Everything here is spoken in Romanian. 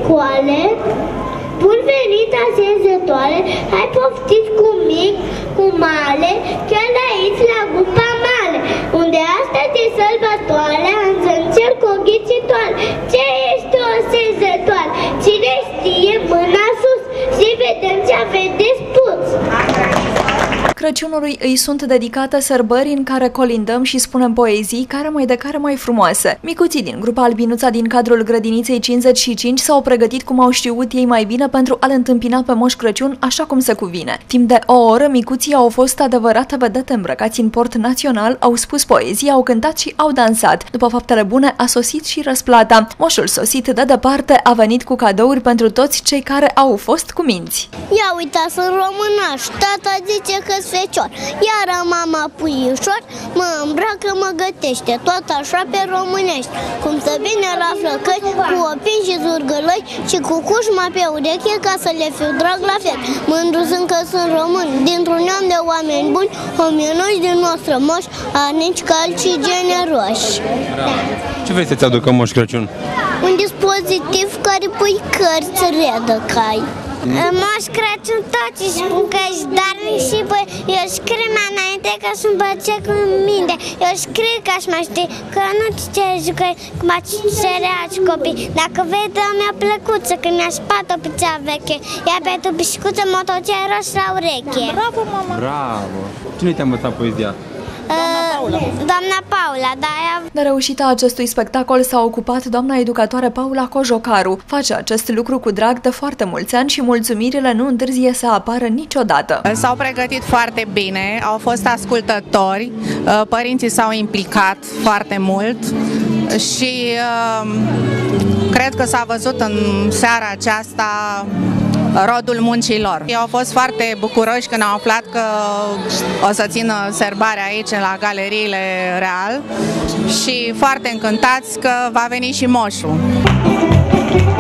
școale. Bun venit, asezătoare, hai poftiți cu mic, cu mare, chiar de aici la Gupa Mare, unde astăzi e sărbătoare, am să-mi cer cu o ghicitoare. Ce este o asezătoare? Cine știe, mâna sus, și vedem ce aveți de spus. Crăciunului îi sunt dedicate sărbări în care colindăm și spunem poezii, care mai de care mai frumoase. Micuții din grupa Albinuța din cadrul grădiniței 55 s-au pregătit cum au știut ei mai bine pentru a-l întâmpina pe Moș Crăciun așa cum se cuvine. Timp de o oră, micuții au fost adevărate vedete îmbrăcați în port național, au spus poezii, au cântat și au dansat. După faptele bune a sosit și răsplata. Moșul sosit de departe a venit cu cadouri pentru toți cei care au fost cuminți. Ia uitați, sunt românaș, tata zice că-s fecior, iar mama puiușor mă îmbracă, mă gătește, tot așa pe românești. Cum să vine la flăcăi, cu opini și zurgălăi și cu cușma pe ureche, ca să le fiu drag la fel. Mândru sunt că sunt român, dintr-un neam de oameni buni, omenoși din noastră moși, arnici, calci și generoși. Ce vrei să-ți aducă Moș Crăciun? Un dispozitiv care pui cărți redă cai. Moș Crăciun tot își spun că ești darnic și băi, eu scriu mai înainte că sunt băce cu minte. Eu scriu că aș mai ști că nu ce jucăi cum ați cereați copii. Dacă vei dă mi-a plăcuță când mi-a spart o picea veche, ia pe tu biscuță motocea roș la ureche. Bravo, mama! Bravo! Cine te-a învățat poezia? Doamna Paula, da, aia... De reușita acestui spectacol s-a ocupat doamna educatoare Paula Cojocaru. Face acest lucru cu drag de foarte mulți ani și mulțumirile nu întârzie să apară niciodată. S-au pregătit foarte bine, au fost ascultători, părinții s-au implicat foarte mult și cred că s-a văzut în seara aceasta rodul muncii lor. Ei au fost foarte bucuroși când au aflat că o să țină sărbarea aici la Galeriile Real și foarte încântați că va veni și moșul.